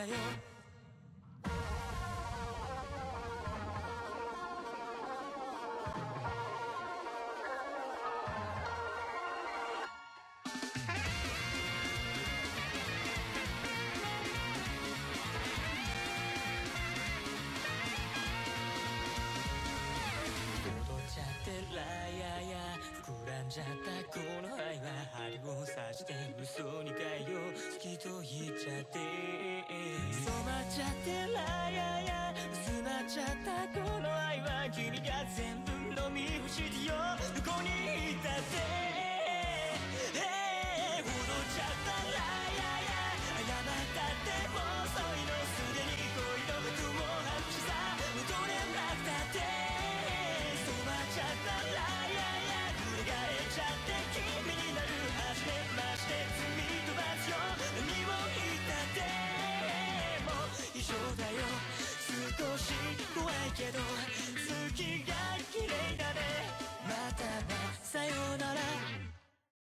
だよ。ラやや膨らんじゃったこの愛は針を刺して嘘に変えよう好きと言っちゃって染まっちゃってラやや薄まっちゃったこの愛は君が全部飲み干してよどこにいたって踊っちゃったラやや謝ったってもう遅いのすでに恋の雲は口さ戻れなくたって染まっちゃったラやや繰り返っちゃって君になる初めまして罪飛ばすよ何を言ったってもう異常だよ少し怖いけど月が綺麗だねまたさよう